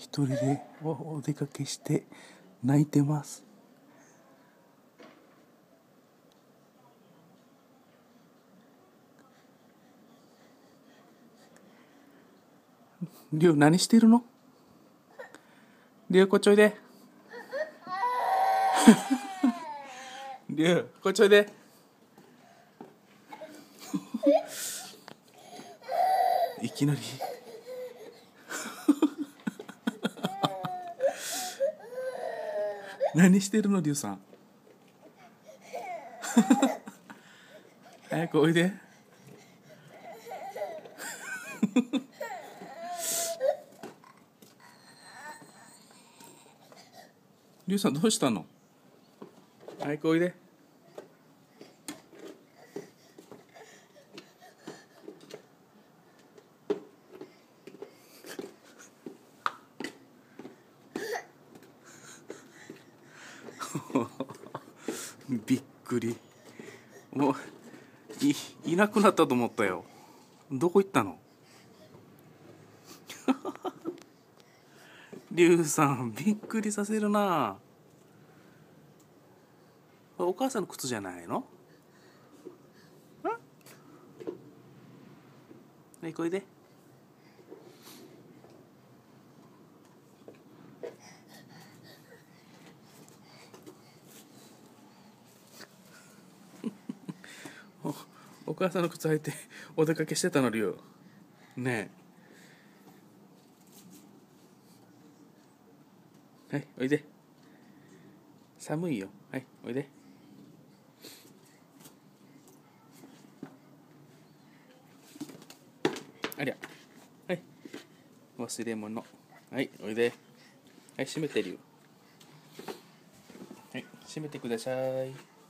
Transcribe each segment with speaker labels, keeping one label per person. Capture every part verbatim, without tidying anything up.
Speaker 1: 一人でおお出かけして泣いてます。りゅう何してるの？りゅうこっちおいで。りゅうこっちおいで。いきなり何してるのりゅうさん。早くおいで。りゅうさんどうしたの？早くおいで。びっくり。もう い, いなくなったと思ったよ。どこ行ったの？りゅうさんびっくりさせるな。お母さんの靴じゃないの？はい、こいで。お, お母さんの靴履いてお出かけしてたのりゅう。ねえ。はい、おいで。寒いよ。はい、おいで。ありゃ。はい。忘れ物。はい、おいで。はい、閉めてるよ。はい、閉めてください。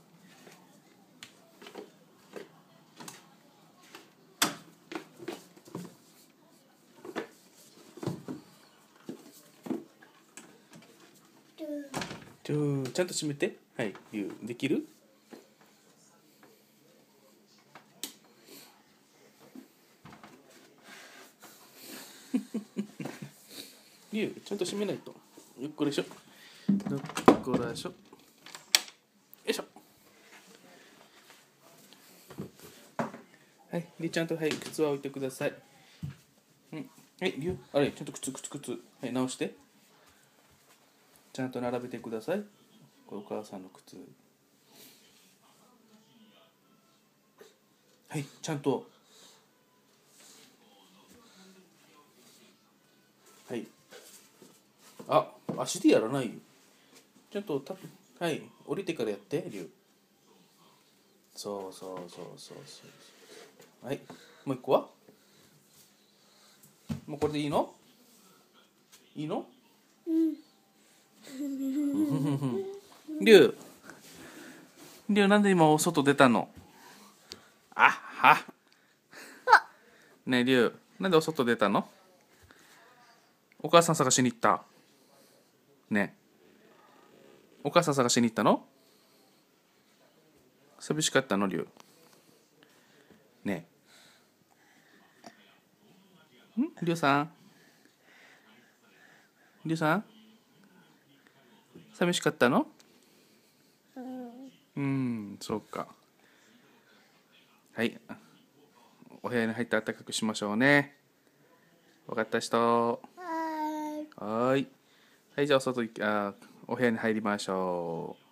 Speaker 1: ちょちゃんと閉めて。はい、ゆうできる？ゆうちゃんと閉めないと。よっこらしょ。よっこらしょ。よいしょ。はい、でちゃんとはい靴は置いてください。うん、はい、ゆうあれちゃんと靴靴靴はい直して。ちゃんと並べてください。これお母さんの靴。はい、ちゃんと。はい。あ、足でやらないよ。ちゃんとたはい、降りてからやって、りゅう。そうそうそうそうそう。はい、もう一個は？もうこれでいいの？いいの？うん。りゅう、りゅうなんで今お外出たの？あは。ねえりゅう、なんでお外出たの？お母さん探しに行った。ねえ。お母さん探しに行ったの？寂しかったのりゅう。ねえ。んりゅうさんりゅうさん寂しかったの？うん、そうか。はい。お部屋に入って暖かくしましょうね。わかった人。はーい。はい、じゃあお外あお部屋に入りましょう。